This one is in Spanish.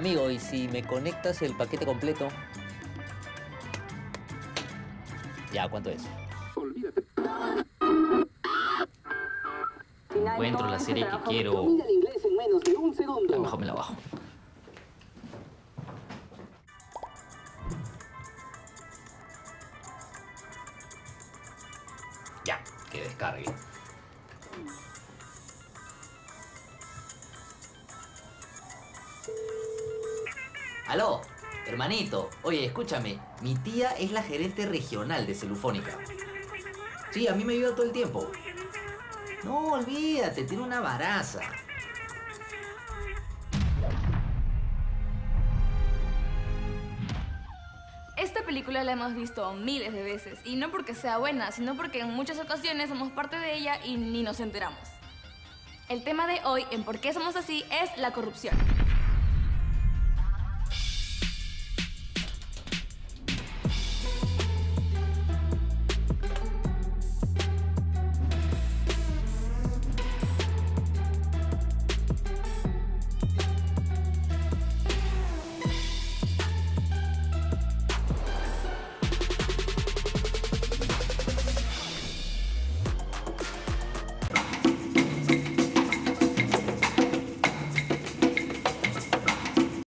Amigo, ¿y si me conectas el paquete completo? Ya, ¿cuánto es? Encuentro la serie que quiero. Ah, mejor me la bajo. Ya, que descargue. Aló, hermanito. Oye, escúchame. Mi tía es la gerente regional de Celufónica. Sí, a mí me ayuda todo el tiempo. No, olvídate, tiene una baraza. Esta película la hemos visto miles de veces, y no porque sea buena, sino porque en muchas ocasiones somos parte de ella y ni nos enteramos. El tema de hoy en ¿Por qué somos así? Es la corrupción.